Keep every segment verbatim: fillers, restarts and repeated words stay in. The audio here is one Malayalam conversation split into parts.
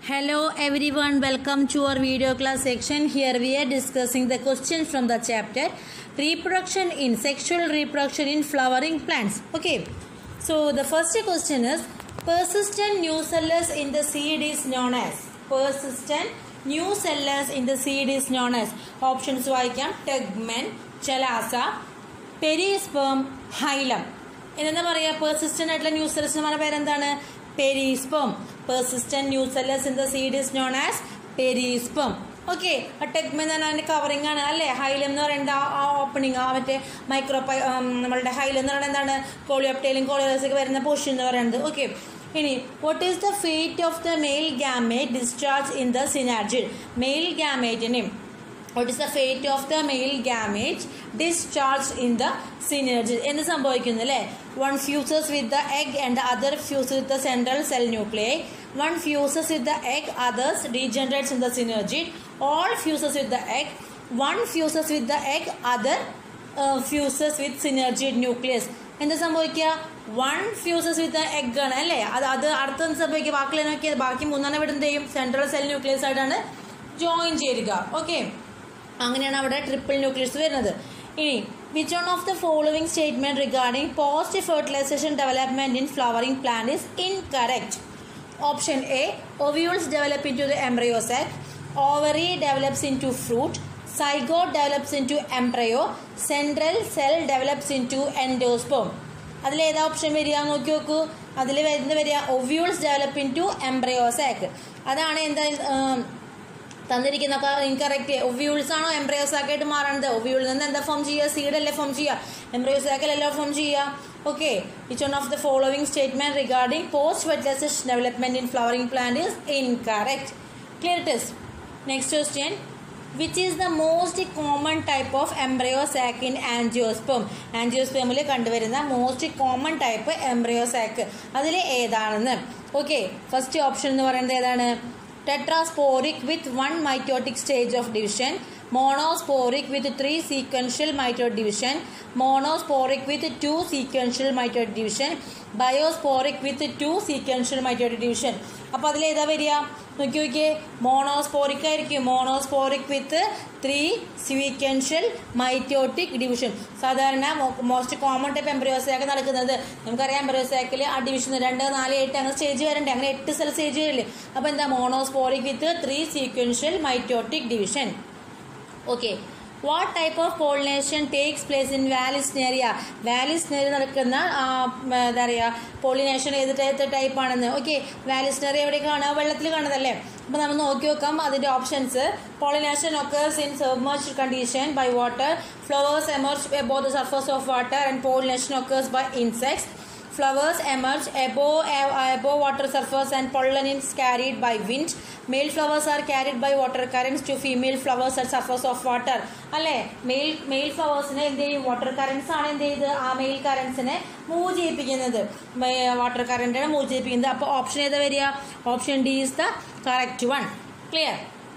Hello everyone, welcome to our video class section. Here we are discussing the questions from the chapter reproduction in sexual reproduction in flowering plants. Okay, so the first question is persistent new cellulose in the seed is known as persistent new cellulose in the seed is known as options വായിക്കാം tegmen, chalasa, perisperm, hilum. എന്താ പറയുക persistent ആയിട്ടുള്ള ന്യൂ സെല്ലുലോസ് എന്ന് പറഞ്ഞ പേരെന്താണ് perisperm. Persistent new cellulose in the seed is known as perisperm. Okay, a tegmen and covering an alle hilum and opening of it micro hilum and coleoptailing coleoptile in the portion and okay. What is the fate of the male gamete discharged in the synergid? Male gamete name. What is the fate of the male gamete discharged in the synergid? In the samboikunale, one fuses with the egg and the other fuses with the central cell nuclei. One fuses with the egg, others degenerates in the synergid. All fuses with the egg. One fuses with the egg, other uh, fuses with synergid nucleus. In the samboikya, one fuses with the egg ganale. Other arthans sabaki baklenaki baki munana vidin central cell nucleus adana join jeriga. Okay. അങ്ങനെയാണ് അവിടെ ട്രിപ്പിൾ ന്യൂക്ലിയസ് വരുന്നത്. ഇനി which one of the following statement regarding post fertilization development in flowering plant is incorrect? Option A, ovules develop into the embryo sac, ovary develops into fruit, zygote develops into embryo, central cell develops into endosperm. അതിൽ ഏതാ ഓപ്ഷൻ വരിക നോക്കി നോക്കൂ. അതിൽ വരുന്ന വരിക ovules develop into embryo sac. അതാണ് എന്താ തന്നിരിക്കുന്നൊക്കെ ഇൻകറക്റ്റ്. ഒവ്യൂൾസ് ആണോ എംബ്രയോസ് ആക്കിയിട്ട് മാറണത്? ഒവ്യൂളിൽ നിന്ന് എന്താ ഫോം ചെയ്യുക? സീഡ് അല്ലേ ഫോം ചെയ്യുക? എംബ്രയോസ് ആക്കലല്ലോ ഫോം ചെയ്യുക. Okay, which one of the following statement regarding post fertilization development in flowering plant is incorrect. Clear it is. Next question, which is the most common type of embryo sac in angiosperm? ആൻജിയോസ്പേമിൽ കണ്ടുവരുന്ന most common type embryo sac അതിൽ ഏതാണെന്ന്. ഓക്കെ, ഫസ്റ്റ് ഓപ്ഷൻ എന്ന് പറയുന്നത് ഏതാണ്? Tetrasporic with one mitotic stage of division, monosporic with three sequential mitotic division, monosporic with two sequential mitotic division, biosporic with two sequential mitotic division. അപ്പോൾ അതിൽ ഏതാ വരിക നോക്കി നോക്കിയേ? മോണോസ്പോറിക് ആയിരിക്കും. Monosporic with three sequential mitotic division. സാധാരണ മോസ്റ്റ് കോമൺ ടൈപ്പ് എംബ്രിയോസാക്ക് നടക്കുന്നത് നമുക്കറിയാം. എംബ്രിയോസാക്കിൽ ആ ഡിവിഷൻ രണ്ട് നാല് എട്ട് അങ്ങനെ സ്റ്റേജ് വരണ്ടേ? അങ്ങനെ എട്ട് സെൽ സ്റ്റേജ് വരില്ലേ? അപ്പോൾ എന്താ monosporic with three sequential mitotic division. Okay, what type of pollination takes place in Vallisneria? Vallisneria നടക്കുന്ന എന്താ പറയുക പോളിനേഷൻ ഏത് ടൈപ്പ് ആണെന്ന്. ഓക്കെ, വാലിസ്നേറിയ എവിടെ കാണുക? വെള്ളത്തിൽ കാണുന്നതല്ലേ? അപ്പോൾ നമ്മൾ നോക്കി നോക്കാം അതിൻ്റെ options. Pollination occurs in submerged condition by water, flowers emerge above the surface of water, and pollination occurs by insects. Flowers emerge above, above water surface and pollen is carried by wind. Male flowers are carried by water currents to female flowers at surface of water. അല്ലേ? മെയിൽ മെയിൽ ഫ്ലവേഴ്സിനെ എന്ത് ചെയ്യും? വാട്ടർ കറൻസ് ആണ് എന്ത് ചെയ്ത് ആ മെയിൽ കറൻസിനെ മൂവ് ചെയ്യിപ്പിക്കുന്നത്. വാട്ടർ കറൻറ്റിനെ മൂവ് ചെയ്യിപ്പിക്കുന്നത്. അപ്പോൾ ഓപ്ഷൻ ഏതാ വരിക? Option D is the correct one. Clear?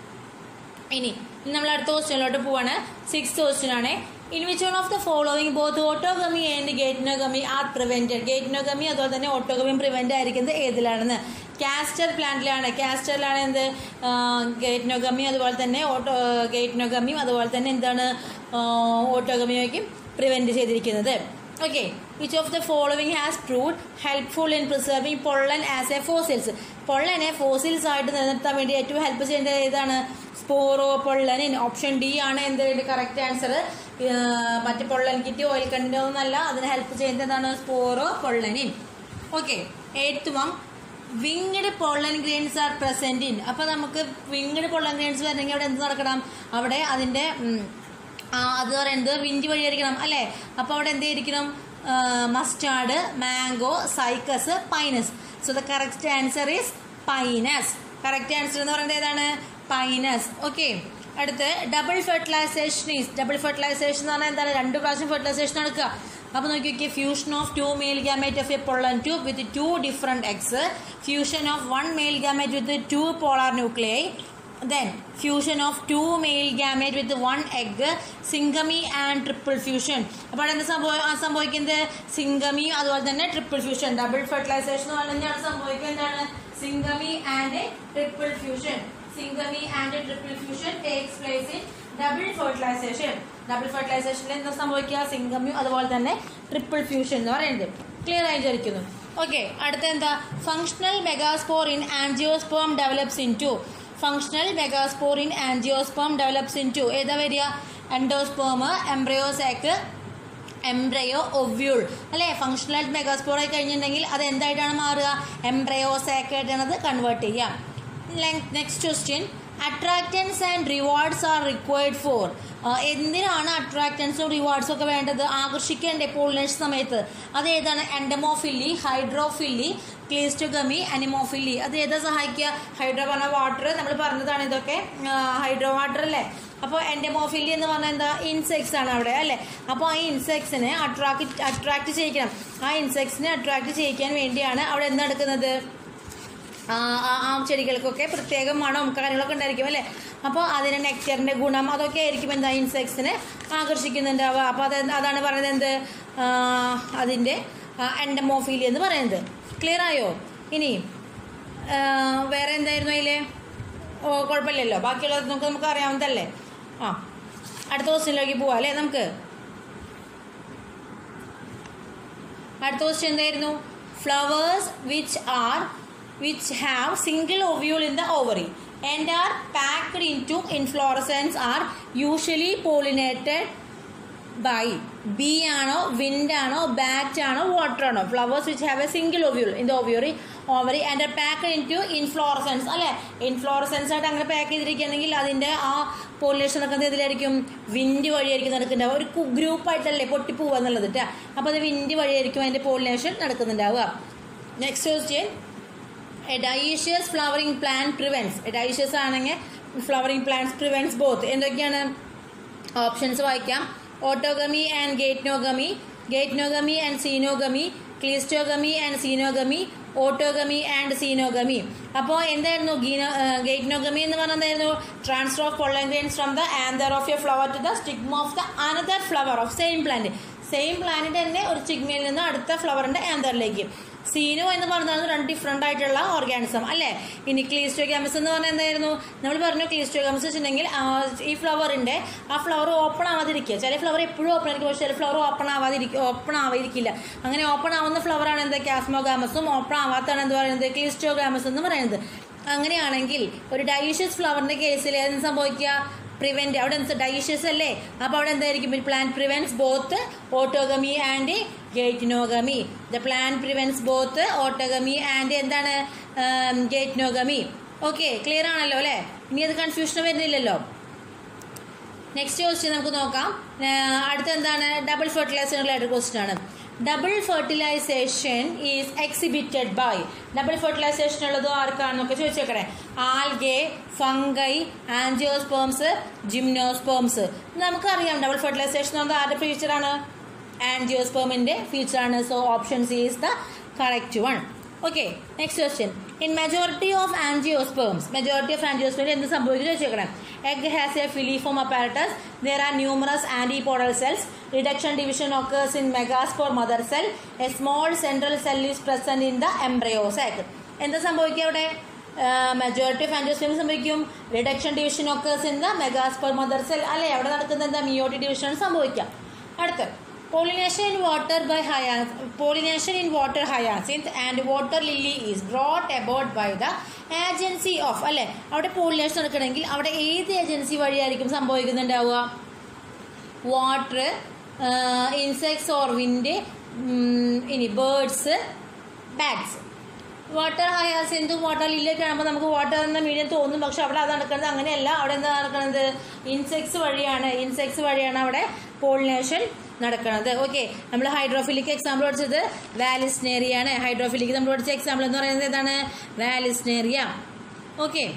ഇനി നമ്മൾ അടുത്ത ക്വസ്റ്റ്യനിലോട്ട് പോവാണ്. സിക്സ്ത് ക്വസ്റ്റ്യൻ ആണ്. In which one of the following both autogamy and geitonogamy are prevented? Geitonogamy അതുപോലെ തന്നെ ഓട്ടോഗമി പ്രിവെന്റ് ആയിരിക്കുന്നത് ഏതിലാണെന്ന്? കാസ്റ്റർ പ്ലാന്റിലാണ്. കാസ്റ്ററിലാണ് എന്ത് ഗൈറ്റനോഗമി അതുപോലെ തന്നെ ഓട്ടോ ഗൈറ്റനോഗമിയും അതുപോലെ തന്നെ എന്താണ് ഓട്ടോഗമിയൊക്കെയും പ്രിവെന്റ് ചെയ്തിരിക്കുന്നത്. Okay, which of the following has proved helpful in preserving pollen as a fossils? പൊള്ളനെ ഫോസിൽസ് ആയിട്ട് നിലനിർത്താൻ വേണ്ടി ഏറ്റവും ഹെൽപ്പ് ചെയ്യേണ്ടത് ഏതാണ്? സ്പോറോ പൊള്ളനിൻ. ഓപ്ഷൻ ഡി ആണ് എന്ത് കറക്റ്റ് ആൻസർ. മറ്റ് പൊള്ളൻ കിറ്റ് ഓയിൽ കണ്ടോ എന്നല്ല, അതിന് ഹെൽപ്പ് ചെയ്യുന്നതാണ് sporopollenin. Okay, eighth one, winged pollen grains are present in. അപ്പോൾ നമുക്ക് വിങ്ഡ് പൊള്ളൻ ഗ്രെയിൻസ് വരണമെങ്കിൽ അവിടെ എന്ത് നടക്കണം? അവിടെ അതിൻ്റെ അത് പറയുന്നത് വിൻഡ് വഴിയായിരിക്കണം അല്ലേ? അപ്പോൾ അവിടെ എന്തായിരിക്കണം? Mustard, mango, cycas, pinus. So the correct answer is pinus. Correct answer എന്ന് പറയുന്നത് ഏതാണ്? പൈനസ്. ഓക്കെ, അടുത്ത് double fertilization is. Double fertilization എന്ന് പറഞ്ഞാൽ എന്താണ്? രണ്ട് പ്രാവശ്യം ഫെർട്ടിലൈസേഷൻ നടക്കുക. അപ്പോൾ നോക്കി നോക്കിയാൽ fusion of two male gamete of a pollen tube with two different eggs, fusion of one male gamete with two polar nuclei, then fusion of two male gamete with one egg, syngamy and triple fusion. അപ്പോൾ എന്താ സംഭവം സംഭവിക്കുന്നത് syngamy അതുപോലെ തന്നെ triple fusion, double fertilization തന്നെയാണ് സംഭവിക്കുന്നത്. എന്താണ് syngamy and triple fusion. Syngamy and triple fusion takes place in double fertilization. Double fertilization എന്താ സംഭവിക്കുക syngamy അതുപോലെ തന്നെ triple fusion എന്ന് പറയുന്നത്. ക്ലിയർ ആയി വിചാരിക്കുന്നു. ഓക്കെ, അടുത്ത എന്താ functional megaspore in angiosperm develops into. Functional megaspore in angiosperm develops into ഏതാ വരിക? Endosperm, embryo sac, embryo ovule അല്ലേ. ഫങ്ഷണൽ മെഗാസ്പോർ ആയി കഴിഞ്ഞിട്ടുണ്ടെങ്കിൽ അത് എന്തായിട്ടാണ് മാറുക? എംബ്രയോ സാക്ക് ആയിട്ടാണ് അത് കൺവേർട്ട് ചെയ്യുക. Next question, attractants and rewards are required for. എന്തിനാണ് അട്രാക്റ്റൻസും റിവാർഡ്സും ഒക്കെ വേണ്ടത്? ആകർഷിക്കേണ്ടേ പോളിനേഷൻ സമയത്ത്? അത് ഏതാണ്? Entomophily, hydrophily, cleistogamy, anemophily. അത് ഏതാ സഹായിക്കുക? ഹൈഡ്രോ പറഞ്ഞ വാട്ടർ നമ്മൾ പറഞ്ഞതാണ്, ഇതൊക്കെ ഹൈഡ്രോ വാട്ടർ അല്ലേ. അപ്പോൾ എൻഡമോഫില്ലി എന്ന് പറഞ്ഞാൽ എന്താ? ഇൻസെക്ട്സ് ആണ് അവിടെ അല്ലേ. അപ്പോൾ ആ ഇൻസെക്ട്സിനെ അട്രാക്ട് അട്രാക്ട് ചെയ്യിക്കണം. ആ ഇൻസെക്ട്സിനെ അട്രാക്ട് ചെയ്യിക്കാൻ വേണ്ടിയാണ് അവിടെ എന്താ നടക്കുന്നത്? ആ ചെടികൾക്കൊക്കെ പ്രത്യേക മണം കാര്യങ്ങളൊക്കെ ഉണ്ടായിരിക്കും അല്ലേ. അപ്പോൾ അതിന് നെക്ടറിൻ്റെ ഗുണം അതൊക്കെ ആയിരിക്കും എന്താ ഇൻസെക്ട്സിനെ ആകർഷിക്കുന്നുണ്ടാവുക. അപ്പോൾ അത് അതാണ് പറയുന്നത് എന്ത്? അതിൻ്റെ എൻഡമോഫിലി എന്ന് പറയുന്നത്. ക്ലിയർ ആയോ? ഇനി വേറെ എന്തായിരുന്നു അതിൽ? ഓ കുഴപ്പമില്ലല്ലോ, ബാക്കിയുള്ളത് നമുക്ക് നമുക്ക് അറിയാവുന്നതല്ലേ. ആ അടുത്ത ക്വസ്റ്റ്യനിലേക്ക് പോവാം അല്ലേ നമുക്ക്. അടുത്ത ക്വസ്റ്റ്യൻ എന്തായിരുന്നു? Flowers which are which have single ovule in the ovary and are packed into inflorescence are usually pollinated by bee ആണോ, wind ആണോ, bat ആണോ, water ആണോ? Flowers which have a single ovule in the ovary ovary and are packed into inflorescence അല്ലേ. ഇൻഫ്ലോറസൻസ് ആയിട്ട് അങ്ങനെ പാക്ക് ചെയ്തിരിക്കുകയാണെങ്കിൽ അതിൻ്റെ ആ പോളിനേഷൻ നടക്കുന്നത് ഇതിലായിരിക്കും? വിൻഡ് വഴിയായിരിക്കും നടക്കുന്നുണ്ടാവുക. ഒരു ഗ്രൂപ്പായിട്ടല്ലേ പൊട്ടിപ്പോവുക എന്നുള്ളത് കേട്ടോ. അപ്പോൾ അത് വിൻഡ് വഴിയായിരിക്കും അതിൻ്റെ പോളിനേഷൻ നടക്കുന്നുണ്ടാവുക. Next question, a dioecious flowering plant prevents. a dioecious ആണെങ്കിൽ flowering plants prevents both. എന്തൊക്കെയാണ് ഓപ്ഷൻസ് വായിക്കാം? Autogamy and geitonogamy, geitonogamy and xenogamy, cleistogamy and xenogamy, autogamy and xenogamy. അപ്പോൾ എന്തായിരുന്നു ഗീനോ ഗേറ്റ്നോഗമി എന്ന് പറഞ്ഞാൽ എന്തായിരുന്നു? Transfer of pollen grains from the anther of a flower to the stigma of the another flower of same plant. Same പ്ലാന്റിൻ്റെ തന്നെ ഒരു സ്റ്റിഗ്മയിൽ നിന്ന് അടുത്ത ഫ്ലവറിൻ്റെ ആന്തറിലേക്ക്. സീനോ എന്ന് പറഞ്ഞാൽ രണ്ട് ഡിഫറെൻ്റ് ആയിട്ടുള്ള ഓർഗാനിസം അല്ലേ. ഇനി ക്ലീസ്റ്റോഗാമസ് എന്ന് പറഞ്ഞാൽ എന്തായിരുന്നു? നമ്മൾ പറഞ്ഞു ക്ലീസ്റ്റോഗാമസ് വെച്ചിട്ടുണ്ടെങ്കിൽ ഈ ഫ്ലവറിൻ്റെ ആ ഫ്ലവർ ഓപ്പൺ ആവാതിരിക്കുക. ചില ഫ്ലവർ എപ്പോഴും ഓപ്പൺ ആയിരിക്കും, പക്ഷേ ചില ഫ്ലവർ ഓപ്പൺ ആവാതിരിക്കും ഓപ്പൺ ആവാതിരിക്കില്ല. അങ്ങനെ ഓപ്പൺ ആവുന്ന ഫ്ലവറാണ് എന്താ? ക്യാസ്മോഗാമസും. ഓപ്പൺ ആവാത്താണ് എന്ത് പറയുന്നത്? ക്ലീസ്റ്റോഗാമസ് എന്ന് പറയുന്നത്. അങ്ങനെയാണെങ്കിൽ ഒരു ഡയോഷ്യസ് ഫ്ലവറിൻ്റെ കേസിൽ ഏതെന്ന് സംഭവിക്കുക? പ്രിവെൻറ്റ്. അവിടെ ഡയോഷ്യസ് അല്ലേ, അപ്പോൾ അവിടെ എന്തായിരിക്കും? Plant prevents both autogamy and geitonogamy. The plant prevents both autogamy and എന്താണ്? ഗേറ്റ്നോഗമി. ഓക്കെ, ക്ലിയർ ആണല്ലോ അല്ലേ? ഇനി അത് കൺഫ്യൂഷൻ വരുന്നില്ലല്ലോ. നെക്സ്റ്റ് ക്വസ്റ്റ്യൻ നമുക്ക് നോക്കാം. അടുത്ത എന്താണ്? ഡബിൾ ഫെർട്ടിലൈസേഷൻ റിലേറ്റഡ് ക്വസ്റ്റ്യൻ ആണ്. Double fertilization is exhibited by. Double fertilization ഉള്ളത് ആർക്കാണെന്നൊക്കെ ചോദിച്ചേക്കണേ. Algae, fungi, angiosperms, gymnosperms. നമുക്കറിയാം ഡബിൾ ഫെർട്ടിലൈസേഷൻ എന്ന് പറഞ്ഞാൽ ആരുടെ ഫീച്ചറാണ്? ആൻജിയോസ്പേമിൻ്റെ ഫീച്ചറാണ്. So option C is the correct one. Okay, next question. In majority of angiosperms, majority of angiosperms എന്ത് സംഭവിക്കുന്നു ചോദിച്ചേക്കണം. Egg has a filiform apparatus. There are numerous antipodal cells. Reduction division occurs in megaspore mother cell. A small central cell is present in the embryo sac. എന്താ സംഭവിക്കുക അവിടെ? മെജോറിറ്റി ഓഫ് ആൻജിയോസ്പേംസ് സംഭവിക്കും reduction division occurs in the megaspore mother cell അല്ലേ. അവിടെ നടക്കുന്ന എന്താ? മിയോട്ടിക് ഡിവിഷൻ സംഭവിക്കാം. അടുത്ത് pollination in water by hyacinth. Pollination in water hyacinth and water lily is brought about by the agency of അല്ലേ. അവിടെ പോളിനേഷൻ നടക്കണമെങ്കിൽ അവിടെ ഏത് ഏജൻസി വഴിയായിരിക്കും സംഭവിക്കുന്നുണ്ടാവുക? വാട്ടർ, ഇൻസെക്ട്സ് ഓർ വിൻഡ്, ഇനി ബേർഡ്സ്, ബാറ്റ്സ്. വാട്ടർ ഹയാസിന്തും വാട്ടർ ലില്ലിയൊക്കെ ആകുമ്പോൾ നമുക്ക് വാട്ടർ എന്ന മീഡിയം തോന്നും, പക്ഷെ അവിടെ അത് നടക്കുന്നത് അങ്ങനെയല്ല. അവിടെ എന്താ നടക്കുന്നത്? ഇൻസെക്ട്സ് വഴിയാണ് ഇൻസെക്ട്സ് വഴിയാണ് അവിടെ പോളിനേഷൻ നടക്കുന്നത്. ഓക്കെ, നമ്മൾ ഹൈഡ്രോഫിലിക്ക് എക്സാമ്പിൾ പഠിച്ചത് വാലിസ്നേറിയാണ്. ഹൈഡ്രോഫിലിക്ക് നമ്മൾ പഠിച്ച എക്സാമ്പിൾ എന്ന് പറയുന്നത് ഏതാണ്? വാലിസ്നേറിയ. ഓക്കെ,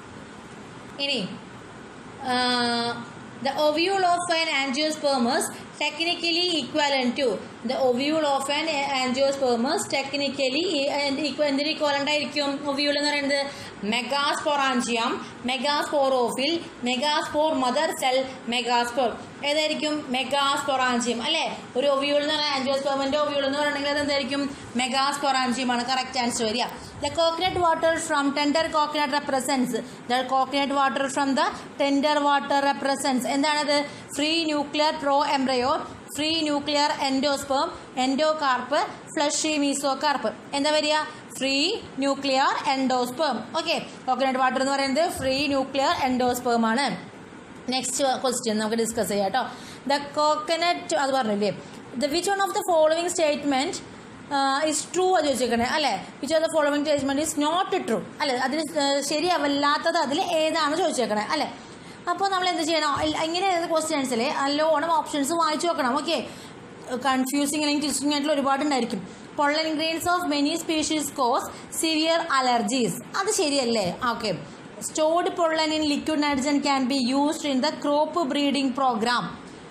ഇനി the ovule of an angiosperm is technically equivalent to the ovule of an angiosperm is technically equivalent ആയിരിക്കും ovule എന്ന് പറയുന്നത് megasporangium, megasporophyll, megaspore mother cell, megaspore ഏതായിരിക്കും മെഗാസ്പോറാഞ്ചിയം അല്ലേ. ഒരു ഒവ്യൂൾ എന്ന് പറഞ്ഞാൽ ആൻജിയോസ്പെർമിന്റെ ഒവ്യൂൾ എന്ന് പറയുന്നത് അതെന്തായിരിക്കും മെഗാസ്പോറാഞ്ചിയം ആണ് കറക്റ്റ് ആൻസർ വരിക. The coconut water from tender coconut represents the coconut water from the tender water represents എന്താണത് free nuclear proembryo, free nuclear endosperm, endocarp, fleshy mesocarp എന്താ വരിക free nuclear endosperm. Okay, coconut water എന്ന് പറയുന്നത് ഫ്രീ ന്യൂക്ലിയർ എൻഡോസ്പേം ആണ്. നെക്സ്റ്റ് ക്വസ്റ്റ്യൻ നമുക്ക് ഡിസ്കസ് ചെയ്യാം കേട്ടോ. ദ കോക്കനട്ട് അത് പറഞ്ഞില്ലേ the which one of the following statement is true അത് ചോദിച്ചേക്കണേ അല്ലേ. Which of the following statement is not true അല്ലെ, അതിന് ശരിയാവല്ലാത്തത് അതിൽ ഏതാണ് ചോദിച്ചേക്കണേ അല്ലെ. അപ്പോൾ നമ്മൾ എന്ത് ചെയ്യണം, ഇങ്ങനെ ക്വസ്റ്റ്യൻസിൽ നല്ലോണം ഓപ്ഷൻസ് വായിച്ചു നോക്കണം. ഓക്കെ, കൺഫ്യൂസിങ് അല്ലെങ്കിൽ ട്വിസ്റ്റിംഗ് ആയിട്ടുള്ള ഒരുപാടുണ്ടായിരിക്കും. Pollen grains of many species cause severe allergies അത് ശരിയല്ലേ. Okay, stored pollen in liquid nitrogen can be used in the crop breeding programme.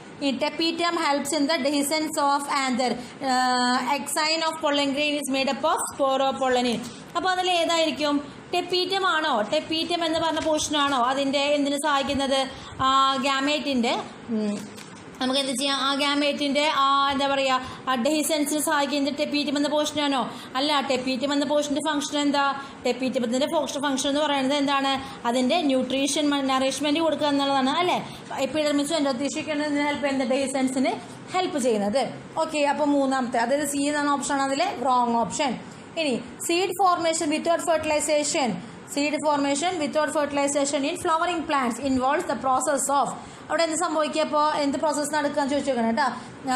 Tapetum helps in the dehiscence of anther. Uh, exine of pollen grain is made up of sporopollenin. അപ്പോൾ അതിൽ ഏതായിരിക്കും ടെപ്പീറ്റം ആണോ, ടെപ്പീറ്റം എന്ന് പറഞ്ഞ പോർഷനാണോ അതിൻ്റെ എന്തിനു സഹായിക്കുന്നത് ഗാമേറ്റിൻ്റെ നമുക്ക് എന്ത് ചെയ്യാം ആ ഗാമേറ്റിൻ്റെ ആ എന്താ പറയുക ആ ഡെഹിസൻസിന് സഹായിക്കുന്നത് ടെപ്പീറ്റം എന്ന പോർഷനാണോ അല്ല. ടെപ്പീറ്റം എന്ന പോർഷൻ്റെ ഫംഗ്ഷൻ എന്താ, ടെപ്പീറ്റത്തിൻ്റെ ഫംഗ്ഷൻ എന്ന് പറയുന്നത് എന്താണ് അതിൻ്റെ ന്യൂട്രീഷൻ നറിഷ്മെൻറ്റ് കൊടുക്കുക എന്നുള്ളതാണ് അല്ലേ. എപ്പിഡെർമിസും എൻഡോത്തീഷ്യക്കാണ് ഹെൽപ്പ് ചെയ്യുന്നത് ഡെഹിസൻസിന് ഹെൽപ്പ് ചെയ്യുന്നത്. ഓക്കെ, അപ്പോൾ മൂന്നാമത്തെ അതായത് സി എന്നാണ് ഓപ്ഷൻ അതിലെ റോങ് ഓപ്ഷൻ. ഇനി seed formation without fertilisation seed formation without fertilisation in flowering plants involves the process of അവിടെ എന്ത് സംഭവിക്കുക അപ്പോൾ എന്ത് പ്രോസസ്സ് നടക്കുകയെന്ന് ചോദിച്ചു നോക്കണം കേട്ടോ.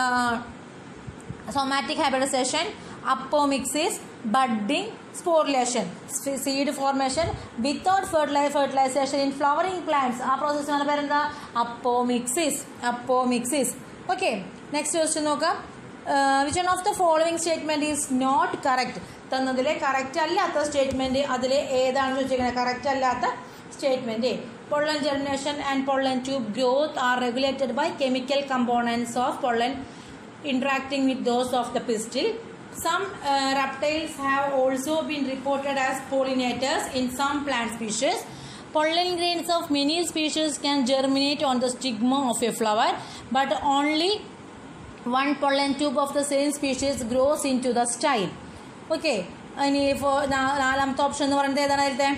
Somatic hybridisation, apomixis, budding, sporulation. Seed formation without ഫെർട്ടിലൈ ഫെർട്ടിലൈസേഷൻ ഇൻ ഫ്ലവറിംഗ് പ്ലാന്റ്സ് ആ പ്രോസസ്സിന് പേരെന്താ apomixis apomixis okay, next question നോക്കാം. Which one of the following statement is not correct തന്നതിലെ കറക്റ്റ് അല്ലാത്ത സ്റ്റേറ്റ്മെന്റ് അതിൽ ഏതാണെന്ന് ചോദിച്ചിരിക്കുന്നത് കറക്റ്റ് അല്ലാത്ത statement. Pollen germination and pollen tube growth are regulated by chemical components of pollen interacting with those of the pistil. Some uh, reptiles have also been reported as pollinators in some plant species. Pollen grains of many species can germinate on the stigma of a flower, but only one pollen tube of the same species grows into the style. Okay, ഇനി ഇപ്പോൾ നാലാമത്തെ ഓപ്ഷൻ എന്ന് പറയുന്നത് ഏതാണ് അതിലത്തെ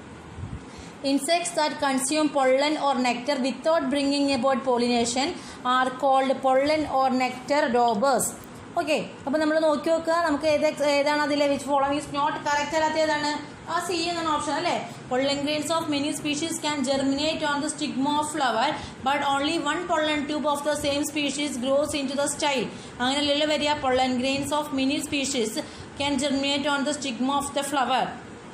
Insects that consume pollen or nectar without bringing about pollination are called pollen or nectar robbers. Okay, അപ്പോൾ നമ്മൾ നോക്കി നോക്കുക നമുക്ക് ഏത് ഏതാണ് അതിലെ which following is not correct അല്ലാത്ത ഏതാണ് ആ സി എന്നാണ് ഓപ്ഷൻ അല്ലേ. Pollen grains of many species can germinate on the stigma of flower but only one pollen tube of the same species grows into the style. അങ്ങനെയല്ലല്ലോ വരിക. Pollen grains of many species can germinate on the stigma of the flower.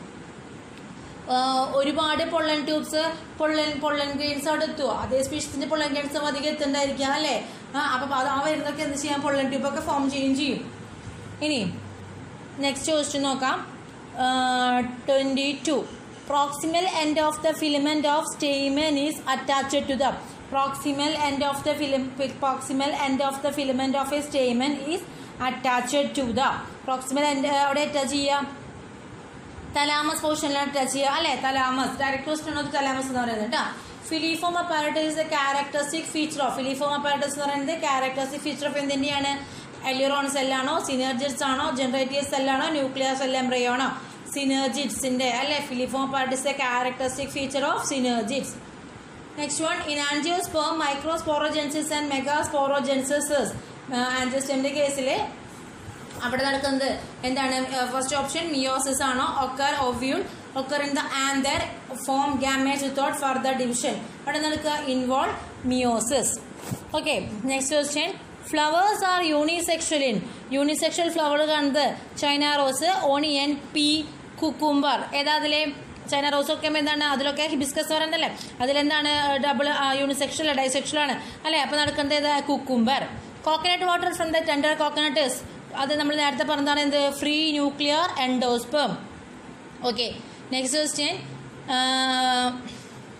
ഒരുപാട് pollen tubes pollen pollen grains അവിടെ എത്തുക അതേ സ്പീഷീസിന്റെ പൊള്ളൻ ഗ്രെയിൻസ് അധികം എത്തുണ്ടായിരിക്കുക അല്ലേ. ആ അപ്പം അത് ആ വരുന്നതൊക്കെ എന്ത് ചെയ്യാം പൊള്ളൻ ട്യൂബൊക്കെ ഫോം ചെയ്യുകയും ചെയ്യും. ഇനി നെക്സ്റ്റ് ക്വസ്റ്റ്യൻ നോക്കാം. Twenty two proximal end of the filament of stamen is attached to the proximal end of the film proximal end of the filament of a stamen is attached to the proximal end അവിടെ അറ്റാച്ച് ചെയ്യുക തലാമസ് പോർഷനിലാണ് ടച്ച് ചെയ്യുക അല്ലെ. തലാമസ് ഡയറക്ട് ക്വസ്റ്റ്യൻ ആണ് തലാമസ് എന്ന് പറയുന്നത് കേട്ടോ. Filiform apparatus is a characteristic feature of filiform apparatus എന്ന് പറയുന്നത് ക്യാരക്ടറിസ്റ്റിക് ഫീച്ചർ ഓഫ് എന്തിൻ്റെയാണ് എലിറോൺ സെല്ലാണോ സിനർജിറ്റ്സ് ആണോ ജനറേറ്റീവ് സെല്ലാണോ ന്യൂക്ലിയർ സെൽ എംബ്രയോ ആണോ സിനർജിറ്റ്സിന്റെ അല്ലെ. Filiform apparatus a characteristic feature of synergids. Next one in angiosperm microsporogenesis and megasporogenesis. ആൻജിയോസ്പേമിന്റെ കേസിൽ അവിടെ നടക്കുന്നത് എന്താണ് ഫസ്റ്റ് ഓപ്ഷൻ മിയോസിസ് ആണോ occur ovule occur in the anther form gametes without further division അവിടെ നടക്കുക involve meiosis. Okay, next question flowers are unisexual in unisexual flower കാണുന്നത് China rose onion pea cucumber ഏതാ അതിലെ ചൈന റോസ് ഒക്കെ എന്താണ് അതിലൊക്കെ ഹിബിസ്കസ് പറയുന്നതല്ലേ അതിലെന്താണ് ഡബിൾ യൂണിസെക്ഷൽ ഡൈസെക്ഷൽ ആണ് അല്ലേ. അപ്പോൾ നടക്കുന്നത് ഏതാ cucumber. Coconut water from the tender coconuts അത് നമ്മൾ നേരത്തെ പറഞ്ഞതാണ് എന്ത് free nuclear endosperm. Okay, next question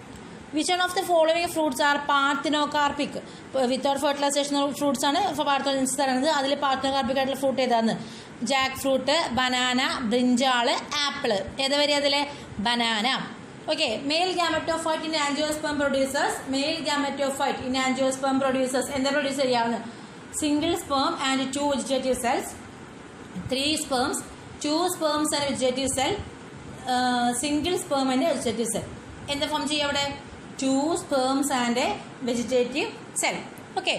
Which one of the following fruits are parthenocarpic? Without fertilization fruits ആണ് പാർത്തനോജൻസ് തരുന്നത്. അതിൽ പാർത്തനോകാർപ്പിക് ആയിട്ടുള്ള ഫ്രൂട്ട് ഏതാന്ന്? Jackfruit, banana, brinjal, apple. ഏതാ വരിക അതിലെ? Banana. Okay. Male gametophyte in angiosperm produces. Male gametophyte in angiosperm produces എന്താ പ്രൊഡ്യൂസ് ചെയ്യാവുന്നത്? Single sperm and two vegetative cells, three sperms, two sperms and vegetative cell, single sperm and vegetative cell. എന്താ ഫോം ചെയ്യുക അവിടെ? Two sperms and a vegetative cell. Okay.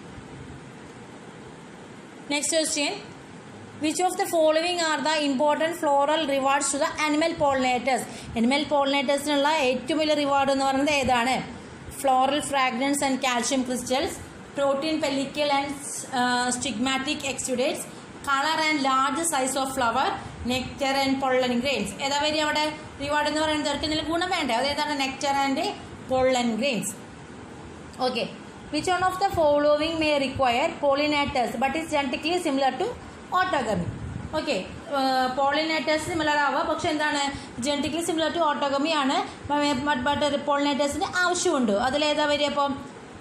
Next question. Which of the following are the important floral rewards to the animal pollinators? Animal pollinatorsനുള്ള ഏറ്റവും വലിയ റിവാർഡ് എന്ന് പറയുന്നത് ഏതാണ്? Floral fragrance and calcium crystals, protein pellicle and uh, stigmatic exudates, color and large size of flower, nectar and pollen grains. ഏതാ വരിക അവിടെ? റിവാർഡ് എന്ന് പറയുന്നത് അവർക്ക് എന്തെങ്കിലും ഗുണം വേണ്ടേ? അതേതാണ്? Nectar and pollen grains. Okay. Which one of the following may require pollinators but is genetically similar to autogamy? Okay. uh, pollinators similar ആവുക, പക്ഷെ എന്താണ്? ജനറ്റിക്കലി സിമിലർ ടു ഓട്ടോഗമി ആണ്. ബട്ട് പോളിനേറ്റേഴ്സിന് ആവശ്യമുണ്ട്. അതിലേതാ വരിക? അപ്പം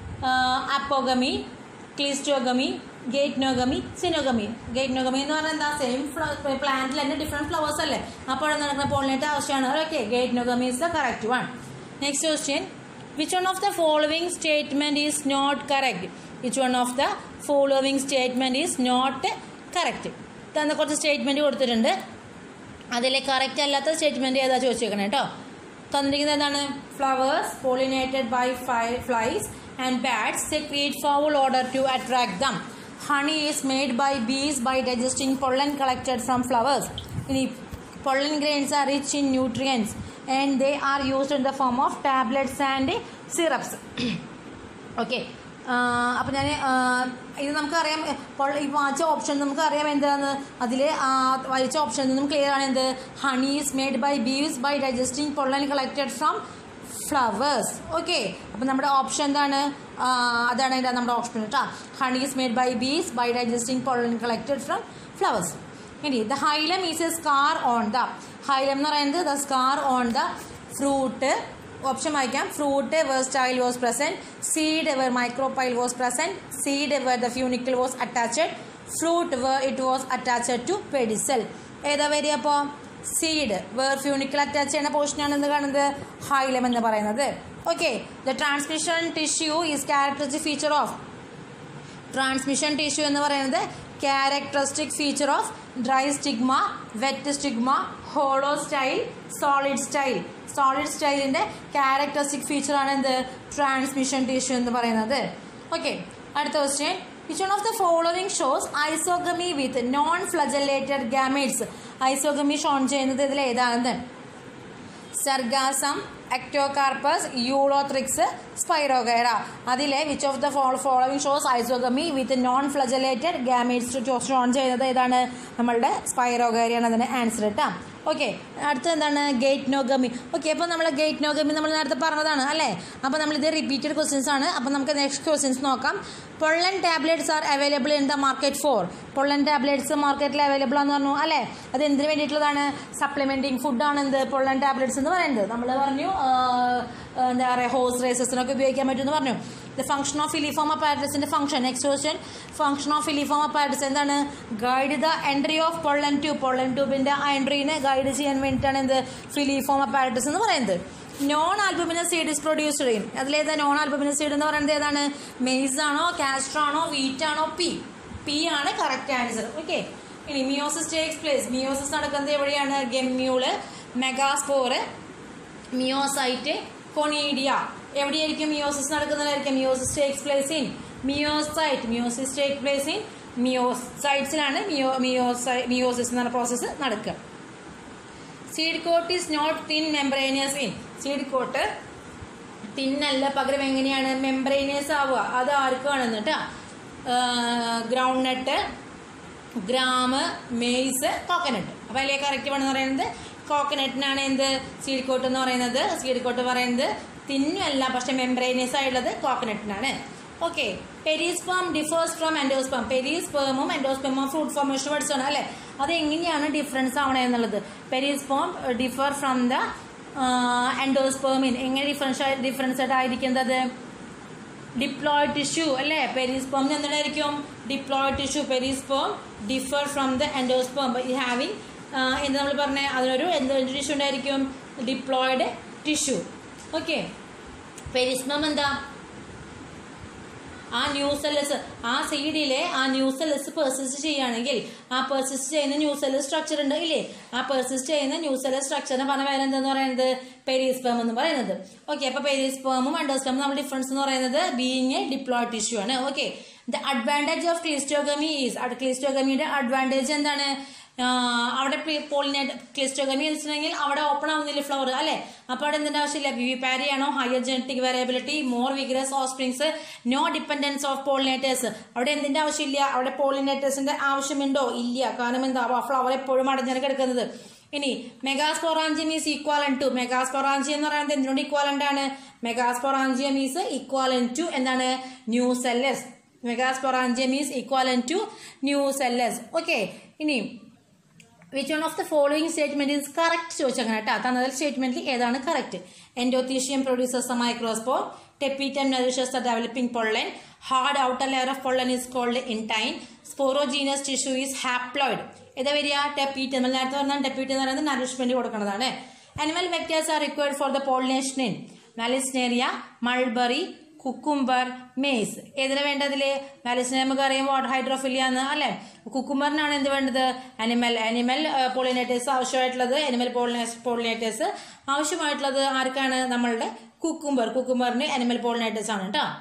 അപ്പോഗമി, ക്ലിസ്റ്റോഗമി, ഗേറ്റ്നോഗമി, സിനോഗമി. ഗേറ്റ്നോഗമി എന്ന് പറഞ്ഞാൽ എന്താ? സെയിം പ്ലാന്റിൽ തന്നെ ഡിഫറെൻറ്റ് ഫ്ലവേഴ്സ് അല്ലേ? അപ്പോൾ നടക്കുന്ന പോളിനേറ്റർ ആവശ്യമാണ്. Okay. Geitonogamy is the correct one. Next question. Which one of the following statement is not correct? Which one of the following statement is not correct? തന്ന കുറച്ച് സ്റ്റേറ്റ്മെൻറ്റ് കൊടുത്തിട്ടുണ്ട്. അതിലെ കറക്റ്റ് അല്ലാത്ത സ്റ്റേറ്റ്മെൻറ്റ് ഏതാ ചോദിച്ചേക്കണം കേട്ടോ. തന്നിരിക്കുന്നത് എന്താണ്? Flowers pollinated by flies and bats secrete foul order to attract them. Honey is made by bees by digesting pollen collected from flowers. ഇനി pollen grains are rich in nutrients and they are used in the form of tablets and syrups. Okay. അപ്പോൾ ഞാൻ ഇത് നമുക്കറിയാം. ഈ വായിച്ച ഓപ്ഷൻ നമുക്കറിയാം എന്താണെന്ന്. അതിൽ വായിച്ച ഓപ്ഷൻ നിന്നും ക്ലിയർ ആണ് എന്ത്? Honey is made by bees by digesting pollen collected from flowers. Okay. അപ്പം നമ്മുടെ ഓപ്ഷൻ എന്താണ്? അതാണ് അതിൻ്റെ നമ്മുടെ ഓപ്ഷൻ കേട്ടോ. Honey is made by bees by digesting pollen collected from flowers. ഇനി the hilum is a scar on the. Hilum എന്ന് പറയുന്നത് the scar on the fruit. Option വായിക്കാം. Fruit where style was present, seed where micropyle was present, seed where the funicle was attached, fruit where it was attached to pedicel. ഏതാ വരിക? അപ്പോൾ സീഡ് വേർ ഫ്യൂണിക്കിൾ അറ്റാച്ച് ചെയ്യുന്ന പോർഷനാണ് എന്ന് കാണുന്നത് ഹൈലം എന്ന് പറയുന്നത്. Okay. The transmission tissue is characteristic feature of. Transmission tissue എന്ന് പറയുന്നത് characteristic feature of dry stigma, wet stigma, hollow style, solid style. Solid സ്റ്റൈലിൻ്റെ ക്യാരക്ടറിസ്റ്റിക് ഫീച്ചറാണ് എന്ത്? ട്രാൻസ്മിഷൻ ടിഷ്യൂ എന്ന് പറയുന്നത്. ഓക്കെ. അടുത്ത question. Which one of the following shows isogamy with non-flagellated gametes? Isogamy shown ചെയ്യുന്നത് ഇതിൽ ഏതാണെന്ന്? Sargassum, Ectocarpus, Ulothrix, Spirogyra. അതിലെ which of the following shows isogamy with non flagellated gametes shown ചെയ്യുന്നത് ഏതാണ്? നമ്മളുടെ സ്പൈറോഗൈറയാണ് അതിൻ്റെ ആൻസർ കേട്ടോ. ഓക്കെ. അടുത്ത എന്താണ്? ഗേറ്റ്നോഗമി. ഓക്കെ. അപ്പോൾ നമ്മൾ ഗേറ്റ്നോഗമി നമ്മൾ നേരത്തെ പറഞ്ഞതാണ് അല്ലേ? അപ്പോൾ നമ്മളിത് റിപ്പീറ്റഡ് ക്വസ്റ്റ്യൻസ് ആണ്. അപ്പോൾ നമുക്ക് നെക്സ്റ്റ് ക്വസ്റ്റ്യൻസ് നോക്കാം. Pollen tablets are available in the market for. Pollen tablets മാർക്കറ്റിൽ അവൈലബിൾ ആണെന്ന് പറഞ്ഞു അല്ലേ? അത് എന്തിനു വേണ്ടിയിട്ടുള്ളതാണ്? സപ്ലിമെൻറ്റിങ് ഫുഡാണ് എന്ത്? പൊള്ളൻ ടാബ്ലറ്റ്സ് എന്ന് പറയുന്നത്. നമ്മൾ പറഞ്ഞു എന്താ പറയുക, ഹോഴ്സ് റേസസിനൊക്കെ ഉപയോഗിക്കാൻ പറ്റുമെന്ന് പറഞ്ഞു. ദ ഫംഗ്ഷൻ ഓഫ് ഫിലിഫോം അപ്പാരറ്റസിൻ്റെ function. Next question. Function of filiform apparatus എന്താണ്? Guide the entry of pollen tube. Pollen ട്യൂബിൻ്റെ ആ എൻട്രീനെ ഗൈഡ് ചെയ്യാൻ വേണ്ടിയിട്ടാണ് എന്ത്? ഫിലിഫോം അപ്പാരറ്റസ് എന്ന് പറയുന്നത്. Non albuminous seed is produced in. അതിലേതാ നോൺ ആൽബുമിനസ് സീഡ് എന്ന് പറയുന്നത് ഏതാണ്? മെയ്സ് ആണോ, കാസ്റ്റർ ആണോ, വീറ്റ് ആണോ? പി. പി ആണ് കറക്റ്റ് ആൻസർ. ഓക്കെ. ഇനി മിയോസിസ് ടേക്സ് പ്ലേസ്. മിയോസിസ് നടക്കുന്നത് എവിടെയാണ്? Gemmule, megaspore, meiocyte, conidia. എവിടെയായിരിക്കും മിയോസിസ് നടക്കുന്നതായിരിക്കും? Meiosis takes place in meiocyte. Meiosis take place in മിയോസൈറ്റ്സിലാണ് മിയോ മിയോസൈ മിയോസിസ് എന്ന പ്രോസസ്സ് നടക്കുക. Seed coat is not thin membranous in. Seed coat തിന്നല്ല, പകരം എങ്ങനെയാണ്? മെംബ്രേനിയസ് ആവുക. അത് ആർക്കാണെന്ന് കേട്ടോ? Groundnut, gram, maize, coconut. അപ്പോൾ അതിലേക്ക് കറക്റ്റ് വേണമെന്ന് പറയുന്നത് കോക്കനട്ടിനാണ് എന്ത്? സീഡ് കോട്ട് എന്ന് പറയുന്നത്. സീഡ് കോട്ട് പറയുന്നത് തിന്നല്ല, പക്ഷെ മെംബ്രേനിയസ് ആയുള്ളത് കോക്കനട്ടിനാണ്. Okay. Perisperm differs from endosperm. പെരിസ്പേമും എൻഡോസ്പേമും ഫ്രൂട്ട് ഫോർമേഷൻ പഠിച്ചാണ് അല്ലേ? അത് എങ്ങനെയാണ് ഡിഫറൻസ് ആവണേ എന്നുള്ളത്. പെരിസ്പേം ഡിഫർ ഫ്രം ദ എൻഡോസ്പേമിൻ എങ്ങനെ ഡിഫറൻസ് ഡിഫറൻസ് ആയിട്ടായിരിക്കുന്നത്? ഡിപ്ലോയിഡ് ടിഷ്യൂ അല്ലേ? പെരിസ്പേമിന് എന്തായിരിക്കും? Diploid tissue. Perisperm differ from the endosperm by having എന്താ നമ്മൾ പറഞ്ഞ അതിനൊരു എന്ത് ടിഷ്യൂ ഉണ്ടായിരിക്കും? Diploid tissue. ഓക്കെ. പെരിസ്പേം എന്താ? ആ ന്യൂസെല്ലസ് ആ സീഡിലെ ആ ന്യൂസെല്ലസ് പെർസിസ്റ്റ് ചെയ്യുകയാണെങ്കിൽ ആ പെർസിസ്റ്റ് ചെയ്യുന്ന ന്യൂസെല്ലസ് സ്ട്രക്ചർ ഉണ്ട് ഇല്ലേ? ആ പെർസിസ്റ്റ് ചെയ്യുന്ന ന്യൂസെല്ലസ് സ്ട്രക്ചറിനെ പറഞ്ഞ പേര് എന്താന്ന് പറയുന്നത്? പെരിസ്പേം എന്ന് പറയുന്നത്. ഓക്കെ. അപ്പൊ പെരിസ്പേമും എൻഡോസ്പേമും നമ്മൾ ഡിഫറൻസ് എന്ന് പറയുന്നത് ബീയിങ് എ ഡിപ്ലോയിഡ് ടിഷ്യൂ ആണ്. Okay. The advantage of cleistogamy is ക്ലിസ്റ്റോഗമിയുടെ അഡ്വാൻറ്റേജ് എന്താണ്? അവിടെ പോളിനേറ്റ് ക്ലിസ്റ്റോഗമി എന്ന് വെച്ചിട്ടുണ്ടെങ്കിൽ അവിടെ ഓപ്പൺ ആവുന്നില്ല ഫ്ലവർ അല്ലെ? അപ്പൊ അവിടെ എന്തിന്റെ ആവശ്യമില്ല? വിവിപാരി ആണോ? Higher genetic variability, more vigorous offsprings, no dependence of pollinators. അവിടെ എന്തിന്റെ ആവശ്യമില്ല? അവിടെ പോളിനേറ്റേഴ്സിന്റെ ആവശ്യമുണ്ടോ? ഇല്ല. കാരണം എന്താ? ഫ്ലവർ എപ്പോഴും അടഞ്ഞാണ് കിടക്കുന്നത്. ഇനി മെഗാസ്പോറാഞ്ചിയം ഈസ് ഈക്വാലൻ ടു മെഗാസ്പോറാഞ്ചിയം എന്ന് പറയുന്നത് എന്തിനോട് ഈക്വാലന്റ് ആണ്? മെഗാസ്പോറാഞ്ചിയം ഈസ് ഈക്വാലൻ ടു എന്താണ്? Nucellus. Megasporangium is equivalent to nucellus. Okay. ഇനി which one of the following statement is correct ചോദിച്ചങ്ങനെ കേട്ടോ. തന്നതിൽ സ്റ്റേറ്റ്മെന്റിൽ ഏതാണ് correct? Endothecium produces a microspore, tapetum nourishes the developing pollen, hard outer layer of pollen is called intine, sporogenous tissue is haploid. ഏതാ വരിക? ടെപ്പീറ്റം. നേരത്തെ പറഞ്ഞാൽ ടെപ്പീറ്റം എന്ന് പറയുന്നത് നറിഷ്മെന്റ് കൊടുക്കുന്നതാണ്. Animal vectors are required for the pollination in Malisneria, mulberry, cucumber, maize. ഏതിനാ വേണ്ടതില്? മാലിസിനെ നമുക്ക് അറിയാം വാട്ടർ ഹൈഡ്രോഫിലിയ എന്ന് അല്ലെ? കുക്കുംബറിനാണ് എന്ത് വേണ്ടത്? അനിമൽ അനിമൽ പോളിനേറ്റേഴ്സ് ആവശ്യമായിട്ടുള്ളത്. അനിമൽ പോളിനേറ്റേഴ്സ് ആവശ്യമായിട്ടുള്ളത് ആർക്കാണ്? നമ്മളുടെ കുക്കുംബർ. കുക്കുംബറിന് അനിമൽ പോളിനേറ്റേഴ്സ് ആണ് കേട്ടോ.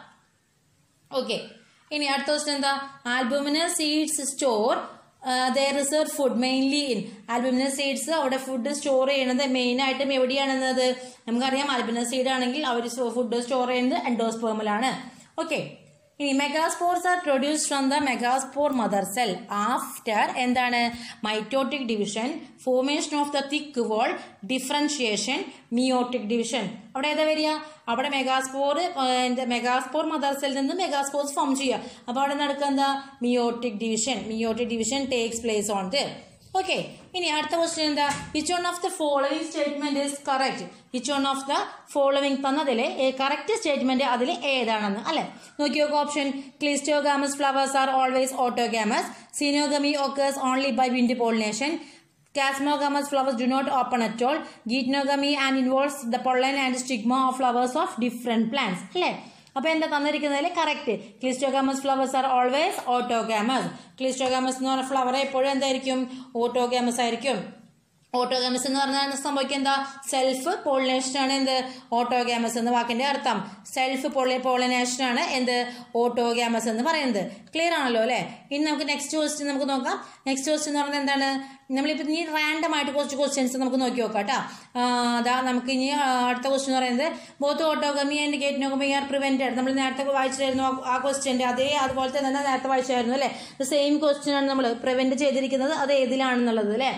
ഓക്കെ. ഇനി അടുത്ത ക്വസ്റ്റ്യൻ എന്താ? Albuminous seeds store their reserve food mainly in albuminous seeds. അവിടെ ഫുഡ് സ്റ്റോർ ചെയ്യുന്നത് മെയിൻ ആയിട്ടും എവിടെയാണെന്നത് നമുക്കറിയാം. ആൽബുമിനസ് സീഡ് ആണെങ്കിൽ അവർ ഫുഡ് സ്റ്റോർ ചെയ്യുന്നത് എൻഡോസ്പേമിലാണ്. ഓക്കെ. ഇനി megaspores are produced from the megaspore mother cell after എന്താണ്? Mitotic division, formation of the thick wall, differentiation, meiotic division. അവിടെ ഏതാ വരിക? അവിടെ മെഗാസ്പോർ മെഗാസ്പോർ മദർ സെല്ലിൽ നിന്ന് മെഗാസ്പോർസ് ഫോം ചെയ്യുക. അപ്പൊ അവിടെ നടക്കുക എന്താ? Meiotic division. Meiotic division takes place on the. Okay. ഇനി അടുത്ത ക്വസ്റ്റ്യൻ എന്താ? Which one of the following statement is correct? Which one of the following തന്നതിലെ കറക്റ്റ് സ്റ്റേറ്റ്മെന്റ് അതിൽ ഏതാണെന്ന് അല്ലെ? നോക്കിയോ. Option cleistogamous flowers are always autogamous, syngamy occurs only by wind pollination, Chasmogamous flowers do not open at all, Geitonogamy and involves the pollen and stigma of flowers of different plants. അല്ലേ? അപ്പൊ എന്താ തന്നിരിക്കുന്നതിൽ കറക്റ്റ്? Cleistogamous flowers are always autogamous. Cleistogamous എന്ന് പറഞ്ഞ ഫ്ലവർ എപ്പോഴും എന്തായിരിക്കും? ഓട്ടോഗാമസ് ആയിരിക്കും. ഓട്ടോഗാമസ് എന്ന് പറഞ്ഞാൽ സംഭവിക്കുക എന്താ? സെൽഫ് പോളിനേഷൻ ആണ് എന്ത്? ഓട്ടോഗാമസ് എന്ന വാക്കിന്റെ അർത്ഥം. സെൽഫ് പോളിനേഷൻ ആണ് എന്ത്? ഓട്ടോഗാമസ് എന്ന് പറയുന്നത്. ക്ലിയർ ആണല്ലോ അല്ലെ? ഇനി നമുക്ക് നെക്സ്റ്റ് ക്വസ്റ്റ്യൻ നമുക്ക് നോക്കാം. നെക്സ്റ്റ് ക്വസ്റ്റ്യൻ എന്ന് പറഞ്ഞാൽ എന്താണ്? നമ്മളിപ്പോ ഇനി റാൻഡം ആയിട്ട് കുറച്ച് ക്വസ്റ്റ്യൻസ് നമുക്ക് നോക്കി നോക്കാം കേട്ടോ. അതാ നമുക്ക് ഇനി അടുത്ത ക്വസ്റ്റ്യൻ എന്ന് പറയുന്നത് both autogamy and geitonogamy are prevented. നമ്മൾ നേരത്തെ വായിച്ചായിരുന്നു ആ ക്വസ്റ്റ്യന്റെ അതേ അതുപോലെ തന്നെ നേരത്തെ വായിച്ചായിരുന്നു അല്ലെ? സെയിം ക്വസ്റ്റ്യൻ ആണ് നമ്മൾ പ്രിവെന്റ് ചെയ്തിരിക്കുന്നത്. അത് ഏതിലാണെന്നുള്ളത് അല്ലെ?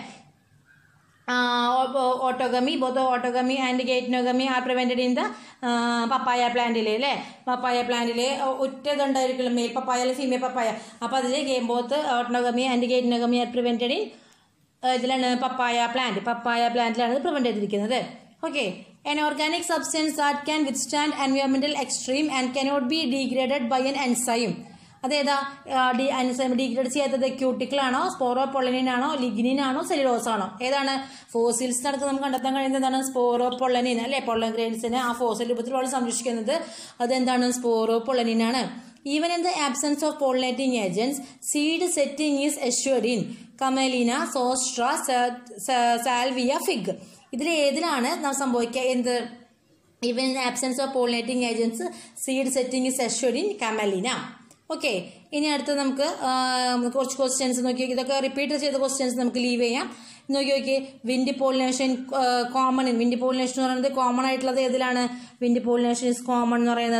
Autogamy both autogamy and geitonogamy are prevented in the papaya പ്ലാന്റിലെ അല്ലെ? പപ്പായ പ്ലാന്റിലെ ഒറ്റ ഇതുണ്ടായിരിക്കും മെയിൽ പപ്പായ അല്ലെങ്കിൽ ഫീമെയിൽ പപ്പായ. അപ്പൊ അതില് both autogamy and geitonogamy are prevented in ഇതിലാണ് പപ്പായ പ്ലാന്റ്. പപ്പായ പ്ലാന്റിലാണ് ഇത് പ്രിവെന്റ് ചെയ്തിരിക്കുന്നത്. Okay. An organic substance that can withstand environmental extreme and cannot be degraded by an enzyme. അതേതാ? എൻസൈം ഡീഗ്രേഡ് ചെയ്യാത്തത് ക്യൂട്ടിക്കിൾ ആണോ, സ്പോറോപൊള്ളനിൻ ആണോ, ലിഗ്നിൻ ആണോ, സെല്ലുലോസ് ആണോ? ഏതാണ്? ഫോസിൽസ് നടക്ക് നമുക്ക് കണ്ടെത്താൻ കഴിയുന്നത് എന്താണ്? സ്പോറോപൊള്ളനിൻ അല്ലെ? പൊള്ളൻ ഗ്രെയിൻസിനെ ആ ഫോസിൽ രൂപത്തിലുള്ള സംരക്ഷിക്കുന്നത് അതെന്താണ്? സ്പോറോപൊള്ളനിൻ ആണ്. Even in the absence of pollinating agents, seed setting is assured in Camelina, Zostra, Salvia, Fig. ഇതിൽ ഏതിലാണ് നാം സംഭവിക്കുക? എന്ത്? Even in the absence of pollinating agents, seed setting is assured in Camelina. Okay. ഇനി അടുത്ത് നമുക്ക് കുറച്ച് ക്വസ്റ്റ്യൻസ് നോക്കി. ഇതൊക്കെ റിപ്പീറ്റ് ചെയ്ത ക്വസ്റ്റ്യൻസ് നമുക്ക് ലീവ് ചെയ്യാം. നോക്കി നോക്കി. Wind pollination common. Wind pollination എന്ന് പറയുന്നത് കോമൺ ആയിട്ടുള്ളത് ഏതിലാണ്? വിൻഡ് പോളിനേഷൻ ഇസ് കോമൺ എന്ന് പറയുന്നത്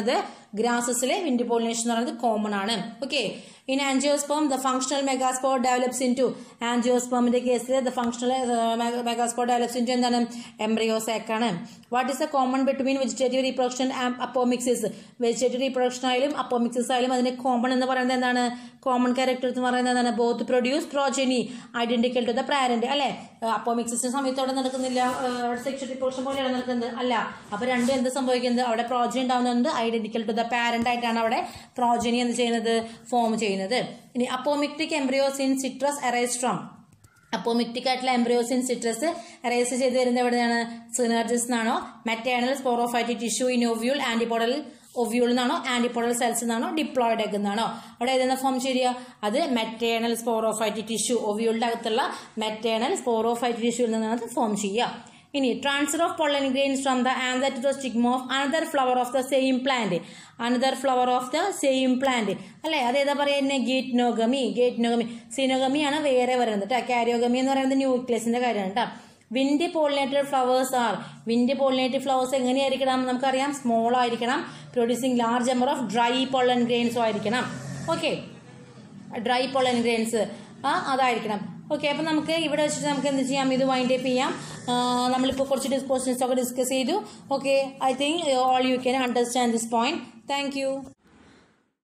ഗ്രാസസിലെ വിൻഡ് പോളിനേഷൻ എന്ന് പറയുന്നത് കോമൺ ആണ്. Okay. In angiosperm, the functional megaspore develops into angiosperm in the case the functional uh, megaspore develops into എന്താണ് embryo sac ആണ്. What is the common between vegetative reproduction and apomixis? Vegetative reproduction ആയാലും apomixis ആയാലും അതിന്റെ common എന്ന് പറയുന്നത് എന്താണ്? Common character എന്ന് പറയുന്നത് എന്താണ്? Both produce progeny identical to the parent. അല്ലെ? apomixis സമയത്ത് അവിടെ നടക്കുന്നില്ല, sexual reproduction പോലെയാണ് നടക്കുന്നത് അല്ല. അപ്പൊ രണ്ടും എന്ത് സംഭവിക്കുന്നത്? അവിടെ progeny ഉണ്ടാവുന്നുണ്ട്, identical to the parent ആയിട്ടാണ് അവിടെ progeny എന്ന് ചെയ്യുന്നത് ഫോം ചെയ്യുന്നത്. ഇനി apomictic embryos in citrus arise from apomictic ആയിട്ടുള്ള എംബ്രിയോസ് ഇൻ സിട്രസ് അറൈസ് ചെയ്ത് വരുന്നത് എവിടെയാണ്? സിനർജിസ് എന്നാണോ, maternal sporophytic tissue in ovule antipodal ovule എന്നാണോ, ആന്റിപോഡൽ സെൽസ് എന്നാണോ, ഡിപ്ലോയിഡ് എഗ് എന്നാണോ? അവിടെ ഏതെന്ന ഫോം ശരിയാ? അത് മെറ്റേണൽ സ്പോറോഫൈറ്റിക് ടിഷ്യൂ, ഒവ്യൂളിന്റെ അകത്തുള്ള മെറ്റേണൽ സ്പോറോഫൈറ്റിക് ടിഷ്യൂവിൽ നിന്നാണ് ഫോം ചെയ്യുക. ഇനി transfer of pollen grains from the anther to the stigma of another flower of the same plant. another flower of the same plant അല്ലെ? അതേതാ പറയുന്നത്? ഗേറ്റ്നോഗമി. ഗേറ്റ്നോഗമി. സിനോഗമി ആണ് വേറെ പറയുന്നത് കേട്ടോ. കാരിയോഗമി എന്ന് പറയുന്നത് ന്യൂക്ലിയസിന്റെ കാര്യമാണ് കേട്ടോ. Wind pollinated flowers are wind pollinated flowers എങ്ങനെയായിരിക്കണം? നമുക്കറിയാം, സ്മോൾ ആയിരിക്കണം, producing large number of dry pollen grains ആയിരിക്കണം. ഓക്കെ, ഡ്രൈ pollen grains ആ അതായിരിക്കണം. ഓക്കെ, അപ്പം നമുക്ക് ഇവിടെ വെച്ചിട്ട് നമുക്ക് എന്ത് ചെയ്യാം? ഇത് വൈൻഡ് അപ്പ് ചെയ്യാം. നമ്മളിപ്പോൾ കുറച്ച് ക്വസ്റ്റ്യൻസ് ഒക്കെ ഡിസ്കസ് ചെയ്തു. Okay, I think all you can understand this point. Thank U.